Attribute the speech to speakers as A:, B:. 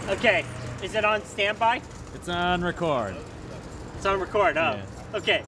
A: Okay, is it on standby?
B: It's on record.
A: It's on record, oh.
B: Yeah.
A: Okay.